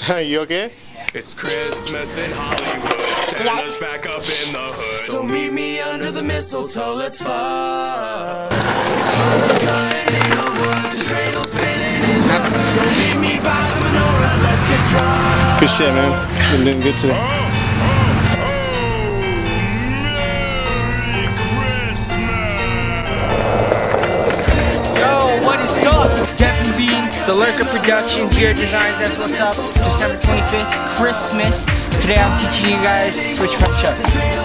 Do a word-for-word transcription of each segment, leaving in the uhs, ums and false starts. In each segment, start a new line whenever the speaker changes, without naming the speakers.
You okay?
It's Christmas in Hollywood. Santa's back up in the hood. So meet me under the mistletoe. Let's fuck. So meet me by the menorah. Let's get drunk.
Good shit, man. Been doing good today.
What is up? Devin Bean, the Lurker Productions, your designs, that's what's up. December twenty-fifth, Christmas. Today I'm teaching you guys to switch from shuv.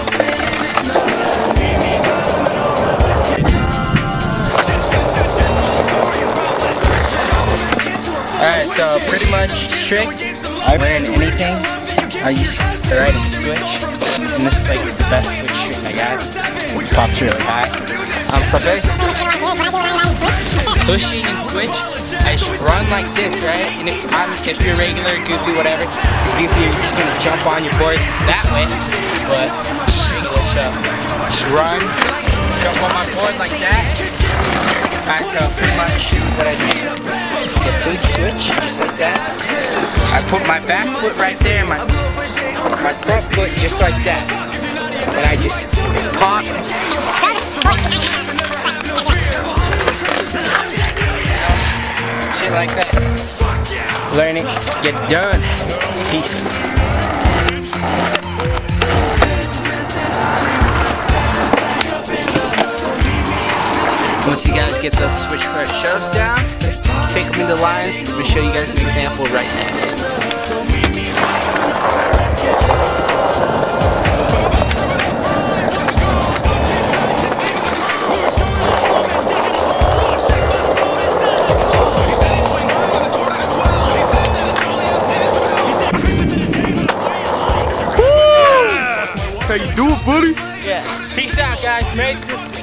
Alright, so pretty much trick, wearing anything, I use the right and switch. And this is like the best switch trick I got. It pops really high. Um, so basically, pushing and switch, I just run like this, right? And if I'm, if you're regular, goofy, whatever, goofy, you're just gonna jump on your board that way. But regular shove, just run, jump on my board like that. Alright, so pretty much what I do, the blue switch, just like that. I put my back foot right there, my my front foot just like that, and I just pop. Shit like that. Learn it, get done. Peace. Once you guys get those switch first shoves down, take them into lines. I'm gonna show you guys an example right now.
How you do it, buddy?
Yeah. Peace out, guys. Merry Christmas.